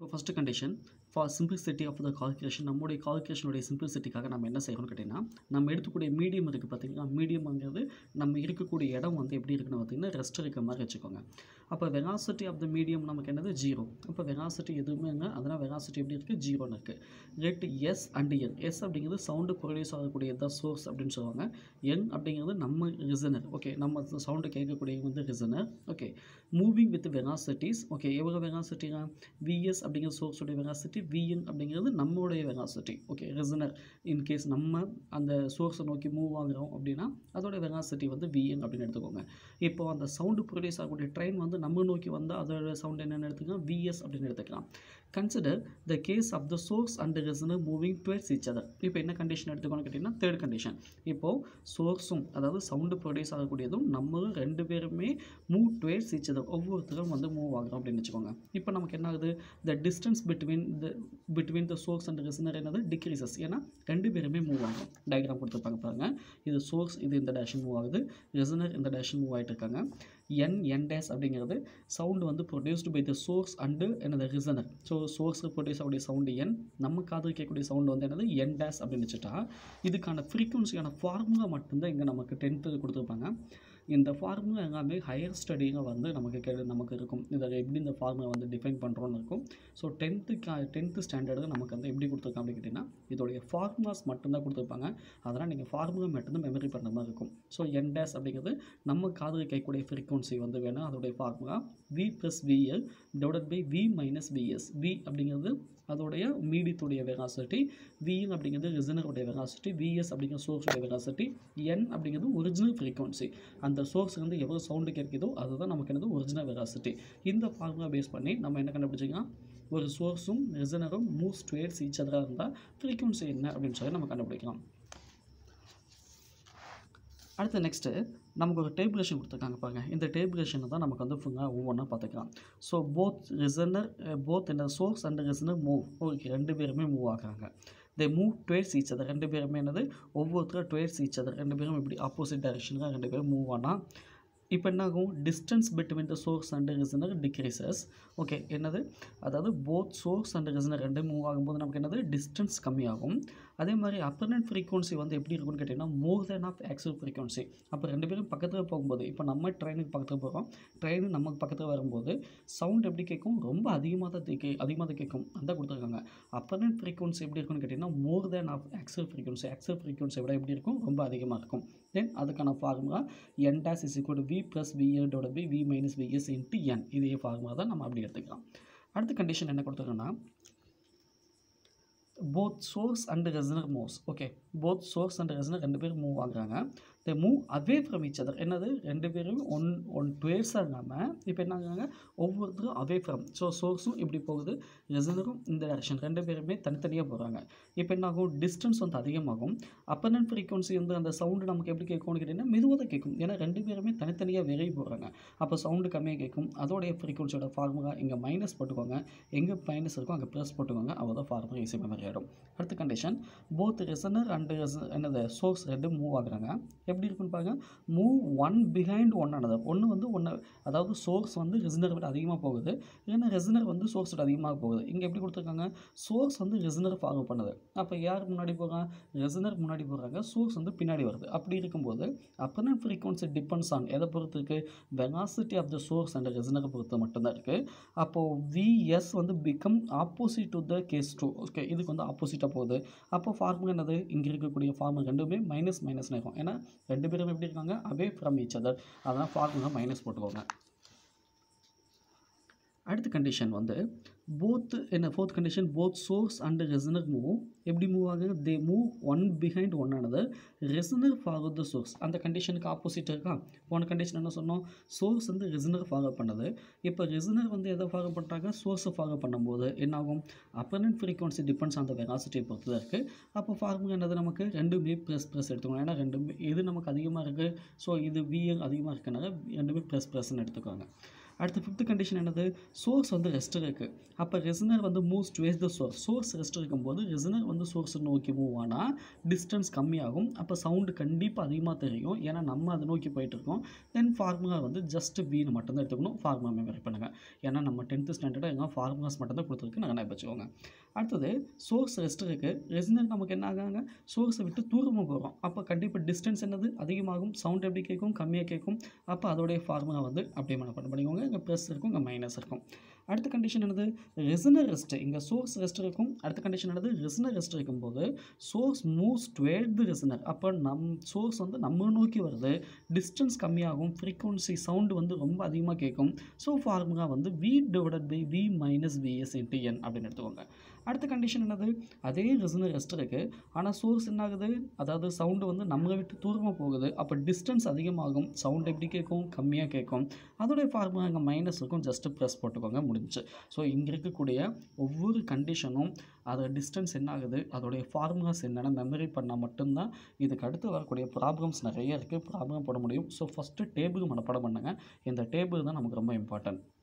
First condition for simplicity of the calculation நம்முடைய calculation உடைய simplicityக்காக நம்ம என்ன செய்யணும்னு கேட்டிங்கன்னா நம்ம எடுத்துக்கூடிய மீடியம் இருக்குது பார்த்தீங்கன்னா மீடியம்ங்கிறது நம்ம இருக்கக்கூடிய இடம் வந்து எப்படி இருக்குன்னு பார்த்தீங்கன்னா ரெஸ்ட் இருக்க மாதிரி வச்சுக்கோங்க அப்போ velocity of the medium நமக்கு என்னது 0 அப்போ velocity எதுவுமே இல்லை அதனால் velocity எப்படி இருக்குது 0ன்னு இருக்குது let S and N S அப்படிங்கிறது சவுண்டு ப்ரொடியூஸ் ஆகக்கூடிய த சோர்ஸ் அப்படின்னு சொல்லுவாங்க N அப்படிங்கிறது நம்ம ரிசனர் ஓகே நம்ம சவுண்டு கேட்கக்கூடிய வந்து receiver okay moving with velocities okay எவ்வளோ velocity Vs அப்படிங்கிற சோர்ஸுடைய velocity Vn அப்படிங்கிறது நம்மளுடைய velocity ஓகே ரிசனர் இன்கேஸ் நம்ம அந்த சோர்ஸை நோக்கி மூவ் ஆகுறோம் அப்படின்னா அதோட velocity வந்து Vn அப்படின்னு எடுத்துக்கோங்க இப்போ அந்த சவுண்டு ப்ரொடியூஸ் ஆகக்கூடிய ட்ரெயின் வந்து நம்ம நோக்கி வந்தால் அதோட சவுண்ட் என்னென்னு எடுத்துக்கலாம் Vs அப்படின்னு எடுத்துக்கலாம் consider the case of the source and receiver moving towards each other இப்போ என்ன கண்டிஷன் எடுத்துக்கோன்னு கேட்டிங்கன்னா தேர்ட் கண்டிஷன் இப்போது சோர்ஸும் அதாவது சவுண்டு ப்ரொடியூஸ் ஆகக்கூடியதும் நம்மளும் ரெண்டு பேருமே மூவ் டுவர்ட்ஸ் ஈச் அதர் ஒவ்வொருத்தரும் வந்து மூவ் ஆகிறோம் அப்படின்னு வச்சுக்கோங்க இப்போ நமக்கு என்ன ஆகுது the distance between the source and receiver என்னது டிக்ரீசஸ் ஏன்னா ரெண்டு பேருமே மூவ் ஆகும் டயக்ராம் கொடுத்துருப்பாங்க பாருங்கள் இது சோர்ஸ் இது இந்த டேஷன் மூவ் ஆகுது ரிசனர் இந்த டேஷன் மூவ் ஆகிட்டு இருக்காங்க n டேஷ் அப்படிங்கிறது சவுண்டு வந்து produced by the source and என்னது ரிசனர் ஸோ சோர்ஸ் ப்ரொடியூஸ் ஆகக்கூடிய சவுண்டு n நம்ம காது கேட்கக்கூடிய சவுண்டு வந்து என்னது n டேஷ் அப்படின்னு வச்சுட்டா இதுக்கான ஃப்ரீக்வன்சியான ஃபார்முலா மட்டும்தான் இங்கே நமக்கு 10th கொடுத்துருப்பாங்க இந்த ஃபார்முலா எல்லாமே ஹையர் ஸ்டடிங்க வந்து நமக்கு இருக்கும் இதை எப்படி இந்த ஃபார்முலா வந்து டிஃபைன் பண்ணுறோன்னு இருக்கும் ஸோ டென்த்து ஸ்டாண்டர்டு நமக்கு வந்து எப்படி கொடுத்துருக்காங்க அப்படின்னு கேட்டிங்கன்னா இதோடைய ஃபார்முலாஸ் மட்டும்தான் கொடுத்துருப்பாங்க அதனால் நீங்கள் ஃபார்முலா மட்டும்தான் மெமரி பண்ணுற மாதிரி இருக்கும் ஸோ n டேஷ் அப்படிங்கிறது நம்ம காது கேட்கக்கூடிய ஃப்ரீக்வன்சி வந்து வேணும் அதோடைய formula V + VL divided by V - VS V அப்படிங்கிறது அதோடைய மீடியத்துடைய வெலாசிட்டி Vn அப்படிங்கிறது ரிசனருடைய வெலாசிட்டி Vs அப்படிங்கிற சோர்ஸுடைய வெலாசிட்டி n அப்படிங்கிறது ஒரிஜினல் ஃப்ரீக்வன்சி அந்த சோர்ஸ் வந்து எவ்வளோ சவுண்டு கேட்குதோ அதுதான் நமக்கு என்னது ஒரிஜினல் வெலாசிட்டி இந்த ஃபார்முலா பேஸ் பண்ணி நம்ம என்ன கண்டுபிடிச்சிக்கலாம் ஒரு சோர்ஸும் ரிசனரும் மூவ்ஸ் டுவர்ட்ஸ் ஈச் அதராக இருந்தால் ஃப்ரீக்வன்சி என்ன அப்படின்னு சொல்லி நம்ம கண்டுபிடிக்கலாம் அடுத்து நெக்ஸ்ட்டு நமக்கு ஒரு டேபிளேஷன் கொடுத்துருக்காங்க பாருங்கள் இந்த டேபிளேஷனை தான் நமக்கு வந்து ஃபுல்லாக ஒவ்வொன்றா பார்த்துக்கலாம் ஸோ போத் என்ன source and receiver move okay ரெண்டு பேருமே மூவ் ஆகுறாங்க they move towards each other ரெண்டு பேருமே என்னது ஒவ்வொருத்தரும் டுவர்ட்ஸ் ஈச் அதர் ரெண்டு பேரும் இப்படி ஆப்போசிட் டைரெக்ஷனுக்காக ரெண்டு பேரும் மூவ் ஆனால் இப்போ என்ன ஆகும் distance between the source and receiver decreases okay என்னது அதாவது போத் சோர்ஸ் அண்ட் ரிசனர் ரெண்டு மூவ் ஆகும்போது நமக்கு என்னது டிஸ்டன்ஸ் கம்மியாகும் அதே மாதிரி அப்பரண்ட் ஃப்ரீக்வன்சி வந்து எப்படி இருக்குன்னு கேட்டிங்கன்னா more than of actual frequency அப்போ ரெண்டு பேரும் பக்கத்தில் போகும்போது இப்போ நம்ம ட்ரெயினுக்கு பக்கத்தில் போகிறோம் ட்ரெயின் நமக்கு பக்கத்தில் வரும்போது சவுண்ட் எப்படி கேட்கும் ரொம்ப அதிகமாக தான் கேட்கும் அந்த கொடுத்துருக்காங்க அப்பரண்ட் ஃப்ரீக்வன்சி எப்படி இருக்குன்னு கேட்டிங்கன்னா மோர் தேன் ஆஃப் ஆக்சுவல் ஃப்ரீக்வன்சியை விட எப்படி இருக்கும் ரொம்ப அதிகமாக இருக்கும் தென் அதுக்கான formula n dash is equal to V plus VL divided by V minus VS into n இதே ஃபார்முலா தான் நம்ம அப்படி எடுத்துக்கலாம் அடுத்த கண்டிஷன் என்ன கொடுத்துருக்கோன்னா both source and resonator moves okay both source and resonator ரெண்டு பேரும் மூவ் ஆகுறாங்க they move away from each other என்னது ரெண்டு பேரும் ஒன் டுவேர்ஸாக இல்லாமல் இப்போ என்ன ஆகுறாங்க ஒவ்வொருத்தரும் away from ஸோ சோர்ஸும் இப்படி போகுது ரெசனரும் இந்த டைரக்ஷன் ரெண்டு பேருமே தனித்தனியாக போகிறாங்க இப்போ என்ன ஆகும் டிஸ்டன்ஸ் வந்து அதிகமாகும் அப்பரண்ட் ஃப்ரீக்வன்சி வந்து அந்த சவுண்டு நமக்கு எப்படி கேட்கும்னு கேட்டிங்கன்னா மெதுவாக தான் கேட்கும் ஏன்னா ரெண்டு பேருமே தனித்தனியாக விரைவி போகிறாங்க அப்போ சவுண்டு கம்மியாக கேட்கும் அதோடைய ஃப்ரீக்வன்சியோட ஃபார்முலா இங்கே மைனஸ் போட்டுக்கோங்க எங்கே மைனஸ் இருக்கோ அங்கே ப்ளஸ் போட்டுக்கோங்க அவ்வளோதான் ஃபார்முலா ஈஸி மெமரி ஆகிடும் அடுத்த கண்டிஷன் போத் ரெசனர் அண்ட் என்னது சோர்ஸ் ரெண்டு மூவ் ஆகுறாங்க எப்படி இருக்குன்னு பாருங்கள் மூவ் ஒன் பிஹைண்ட் ஒன் ஆனது ஒன்று வந்து ஒன்று அதாவது சோர்ஸ் வந்து ரெசனர் விட அதிகமாக போகுது ஏன்னா ரெசனர் வந்து சோர்ஸ் விட அதிகமாக போகுது இங்கே எப்படி கொடுத்துருக்காங்க சோர்ஸ் வந்து ரெசனர் ஃபாலோ பண்ணுது அப்போ யார் முன்னாடி போகிறாங்க ரெசனர் முன்னாடி போகிறாங்க சோர்ஸ் வந்து பின்னாடி வருது அப்படி இருக்கும்போது அப்பரண்ட் ஃப்ரீக்வன்சி டிபெண்ட்ஸ் ஆன் எதை பொறுத்து இருக்குது velocity of the source and ரெசனரை பொறுத்து மட்டும்தான் இருக்குது அப்போது Vs வந்து become opposite to the case two okay இதுக்கு வந்து ஆப்போசிட்டாக போகுது அப்போ ஃபார்முலா என்னது இங்கே இருக்கக்கூடிய ஃபார்முலா ரெண்டுமே மைனஸ் இருக்கும் ஏன்னா ரெண்டு பேரும் எப்படி இருக்காங்க அவே ஃப்ரம் ஈச் அதர் அதனால் ஃபார்முலா மைனஸ் போட்டுக்கோங்க அடுத்த கண்டிஷன் வந்து fourth condition both source and receiver move எப்படி மூவ் ஆகுது they move one behind one ஆனது ரெசனர் ஃபாலோ த சோர்ஸ் அந்த கண்டிஷனுக்கு ஆப்போசிட் இருக்கா போன கண்டிஷன் என்ன சொன்னோம் சோர்ஸ் வந்து ரெசனர் ஃபாலோ பண்ணுது இப்போ ரெசனர் வந்து எதை ஃபாலோ பண்ணுறாங்க சோர்ஸை ஃபாலோ பண்ணும்போது என்னாகும் apparent frequency depends on the வெலாசிட்டியை பொறுத்து தான் இருக்குது அப்போ ஃபார்முலா என்னது நமக்கு ரெண்டுமே ப்ளஸ் எடுத்துக்கணும் ஏன்னா ரெண்டுமே எது நமக்கு அதிகமாக இருக்குது ஸோ இது VL அதிகமாக இருக்குனால ரெண்டுமே ப்ளஸ்ன்னு எடுத்துக்கோங்க அடுத்து 5th கண்டிஷன் என்னது? சோர்ஸ் வந்து ரெஸ்ட்ல இருக்கு. அப்ப ரெசனர் வந்து moves towards the source. Source ரெஸ்ட்ல இருக்கும்போது ரெசனர் வந்து சோர்ஸ நோக்கி மூவ் ஆனா டிஸ்டன்ஸ் கம்மியாகும். அப்ப சவுண்ட் கண்டிப்பா அதிகமா தெரியும். ஏன்னா நம்ம அத நோக்கி போயிட்டு இருக்கோம். தென் ஃபார்முலா வந்து ஜஸ்ட் Vன்னு மட்டும் தான் எடுத்துக்கணும். ஃபார்முலா மெமரி பண்ணுங்க. ஏன்னா நம்ம 10th ஸ்டாண்டர்ட்ல எல்லாம் ஃபார்முலாஸ் மட்டும் தான் குடுத்துருக்கு. நல்லா ஞாபகம் வச்சுக்கோங்க. அடுத்தது சோர்ஸ் ரெஸ்ட்ல இருக்கு. ரெசனர் நமக்கு என்ன ஆகாங்க? சோர்ஸ விட்டு தூரமா போறோம். அப்ப கண்டிப்பா டிஸ்டன்ஸ் என்னது? அதிகமாகும். சவுண்ட் எப்படி கேட்கும்? கம்மியா கேட்கும். அப்ப அதோடைய ஃபார்முலா வந்து அப்படியே மனப்பாடம் பண்ணிக்கோங்க. இங்க பிளஸ் இருக்கும், இங்க மைனஸ் இருக்கும். அடுத்த கண்டிஷன் என்னது? Receiver rest. இங்க சோர்ஸ் ரெஸ்ட் இருக்கும். அடுத்த கண்டிஷன் என்னது? ரெசனர் ரெஸ்ட் இருக்கும்போது source moves towards the receiver. அப்ப சோர்ஸ் வந்து நம்ம நோக்கி வருது. டிஸ்டன்ஸ் கம்மியாகும். ஃப்ரீக்வென்சி சவுண்ட் வந்து ரொம்ப அதிகமா கேட்கும். ஸோ ஃபார்முலா வந்து V/V - Vs × N அப்படின்னு எடுத்துக்கோங்க. அடுத்த கண்டிஷன் என்னது? அதே ரெசனர் ரெஸ்ட் இருக்கு. ஆனா சோர்ஸ் என்ன ஆகுது? அதாவது சவுண்ட் வந்து நம்மள விட்டு தூரமா போகுது. அப்ப டிஸ்டன்ஸ் அதிகமாகும். சவுண்ட் எப்படி கேட்கும்? கம்மியா கேட்கும். அதோடைய ஃபார்முலா இங்க மைனஸ் இருக்கும். ஜஸ்ட் பிளஸ் போட்டுக்கோங்க, முடிஞ்சுச்சு. ஸோ இங்க இருக்கக்கூடிய ஒவ்வொரு கண்டிஷனும் அதோட டிஸ்டன்ஸ் என்ன ஆகுது? அதோடைய ஃபார்முலாஸ் என்னன்னு மெமரி பண்ணா மட்டும் தான் இதுக்கு அடுத்து வரக்கூடிய ப்ராப்ளம்ஸ் நிறைய இருக்கு. ப்ராப்ளம் போட முடியும். ஸோ ஃபர்ஸ்ட் டேபிள் மனப்பாடம் பண்ணுங்க. இந்த டேபிள் தான் நமக்கு ரொம்ப இம்பார்ட்டன்ட்.